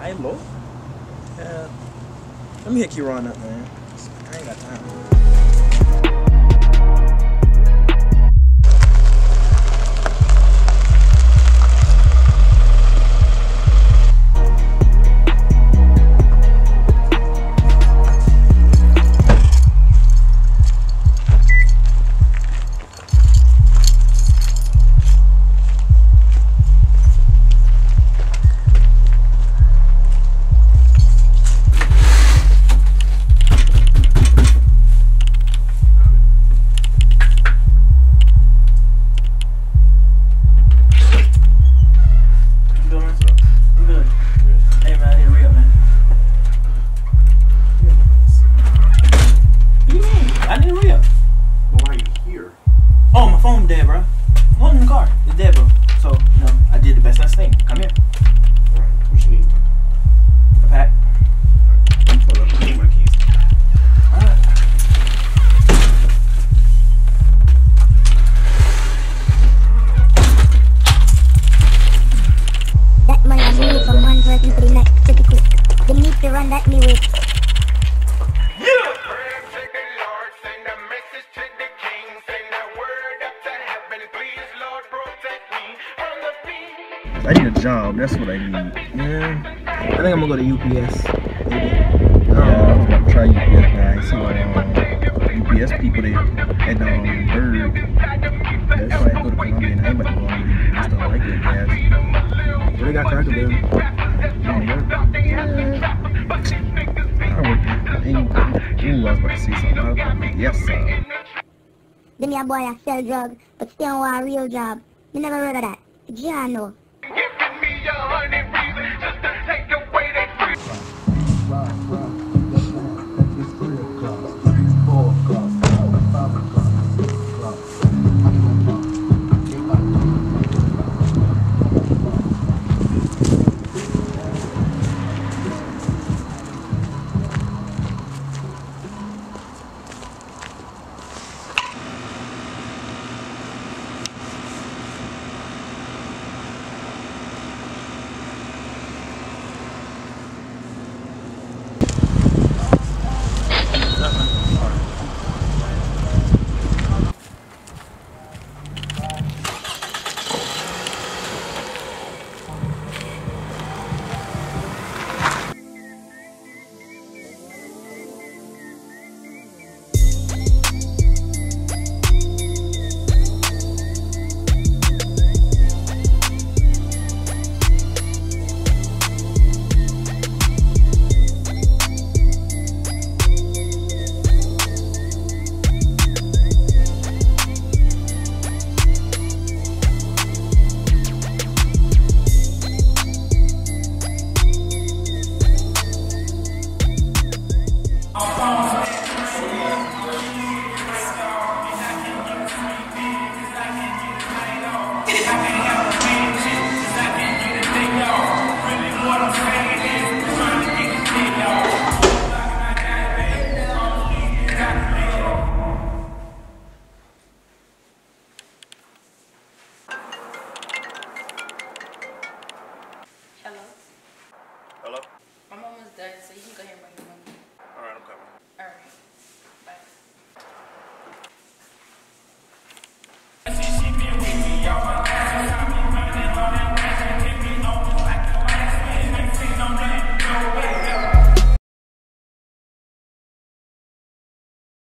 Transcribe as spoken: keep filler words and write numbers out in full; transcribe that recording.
low. Yeah. Let me hit Kieran up, man. I ain't got time. Oh, my phone dead, bro. It wasn't in the car. It's dead, bro. So, you know, I did the best I thing. Come here. Alright, what you need? A pack. Alright. Hold up, I need my keys. Alright. That man I move from one person to the next pretty quick. They need to run that me way. I need a job, that's what I need. Yeah. I think I'm gonna go to U P S. Maybe. Yeah, I'm gonna try U P S, man. I see um, U P S people they at um, Bird. That's why I go to Columbia and I ain't about to go on with just don't like that gas. Well, they got Cracker Barrel. You wanna work? Yeah. I work there. Ain't, ooh, I was about to say something. I was about to make yes, sir. Then your boy a sell drugs, but still want a real job. You never heard of that. Yeah, no. Giving me a hundred reasons just to take away that free. Rock, rock, that's one. It's three o'clock, four o'clock, five o'clock, six o'clock. I'm gonna get my Hello? Hello? I'm almost done, so you can go ahead and bring your money. Alright, I'm coming.